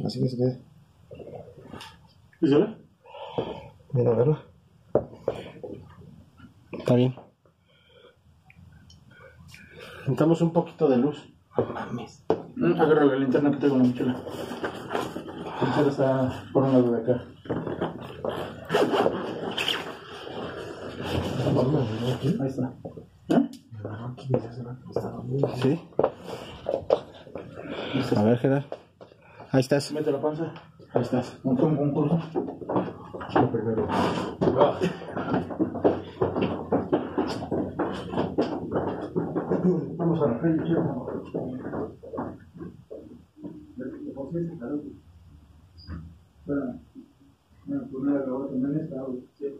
Así que se quede. ¿Y se ve? Mira, a verlo. Está bien. Necesitamos un poquito de luz. No mames. Agarra la linterna que tengo en la mochila. La linterna está por un lado de acá. Ahí está. Sí. A ver, Gerard. Ahí estás. Mete la panza. Ahí estás. Un curso. Lo primero. Vamos a la calle, chico. Bueno, pues nada, acabo también esta agua.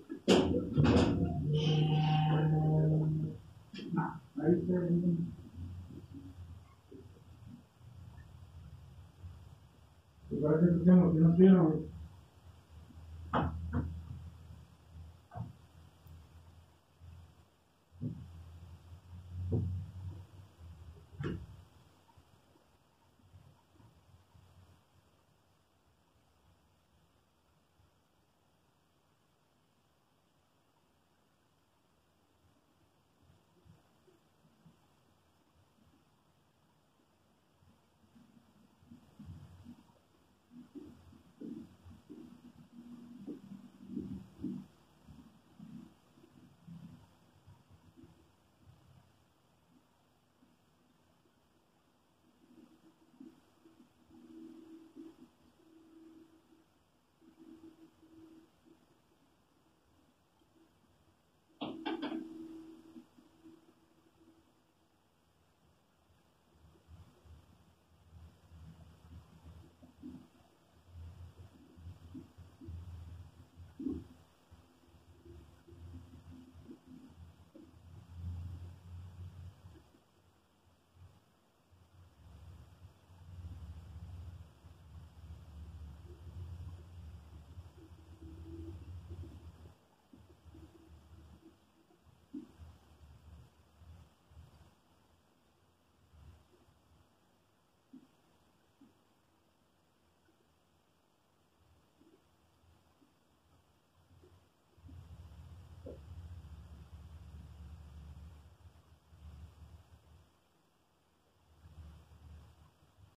Ahí está. Pues parece que no vieron.